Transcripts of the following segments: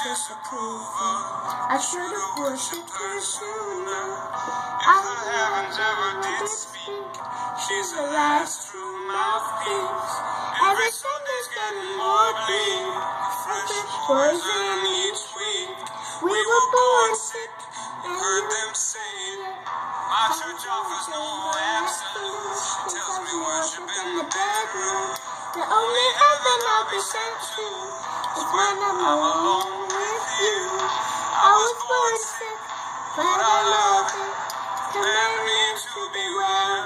precious approval. I should have worshipped her sooner. Our heavens ever did speak. She's the last true mouthpiece. Every Sunday's getting more bleak. Fresh poison each week. We were born sick and heard them say it. My church offers no absolutes. Tells me worship in the bedroom. The only heaven I'll be sent to is when I'm alone with you. I was born sick, but I love it. Command me to be well.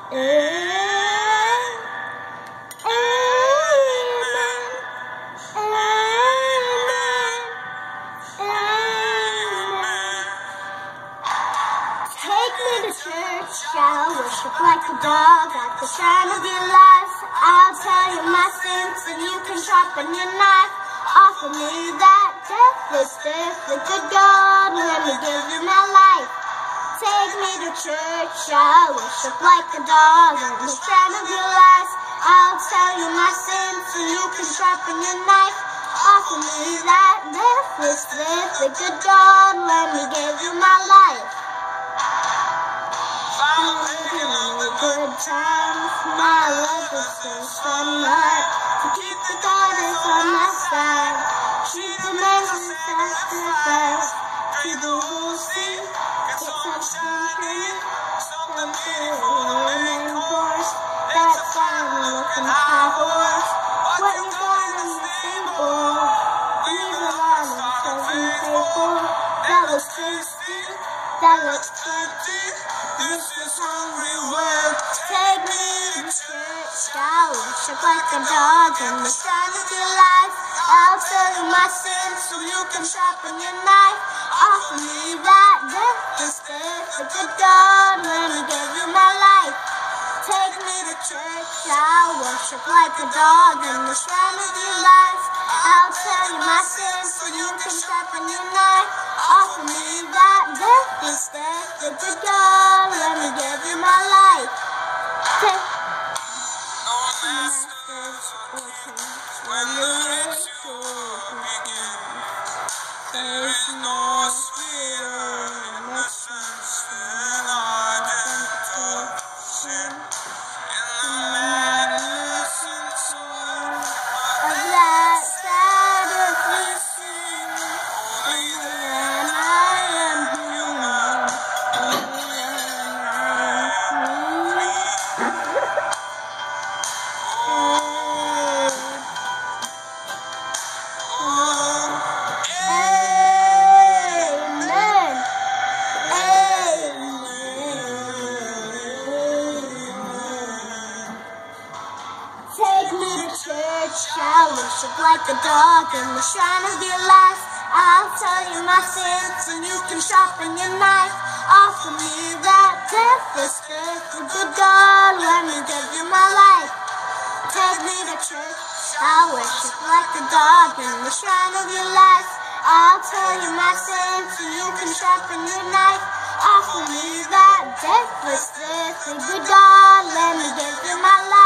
Amen. Amen. Amen. Amen. Take me to church, I'll worship like a dog at the shrine of your life. I'll tell you my sins and you can sharpen your knife. Offer me that deathless gift, the good God, let me give you my life. Take me to church, I'll worship like a dog at the shrine of your life. I'll tell you my sins and you can sharpen your knife. Offer me that deathless gift, the good God, let me give you my life. I'm living in a good time. My love is so sunlight to keep the goddess on my side. She demands a sacrifice. Through the whole sea, get some sunshine, something beautiful and enforced. That's why I'm looking high horse. What you got in the table? Leave a lot of something faithful. That looks tasty, that looks plenty. This is hungry world. Take me to church. I'll worship like a dog in the sun of your life. I'll tell you my sins so you can sharpen your knife. Offer me that deathless gift, the good God, let me give you my life. Take me to church. I'll worship like a dog in the shrine of your life. I'll tell you my sins so you can sharpen your knife. Offer me that deathless gift, the good God, let me give you my life. Take when the ritual begins, there's no sweeter innocence than identification in the madness and soul of that Sabbath we sing. Only then I am human, only then I am free. Take me to church, I'll worship like a dog in the shrine of your life. I'll tell you my sins and you can sharpen your knife. Offer me that deathless gift, the good God, let me give you my life. Take me to church, I'll worship like a dog in the shrine of your life. I'll tell you my sins and you can sharpen your knife. Offer me that deathless gift, the good God, let me give you my life.